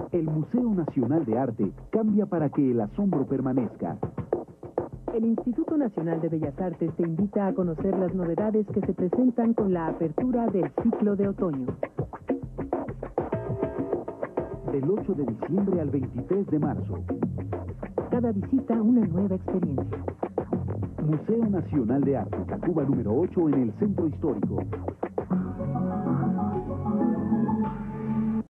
El Museo Nacional de Arte cambia para que el asombro permanezca. El Instituto Nacional de Bellas Artes te invita a conocer las novedades que se presentan con la apertura del ciclo de otoño. Del 8 de diciembre al 23 de marzo. Cada visita una nueva experiencia. Museo Nacional de Arte, Tacuba número 8 en el Centro Histórico.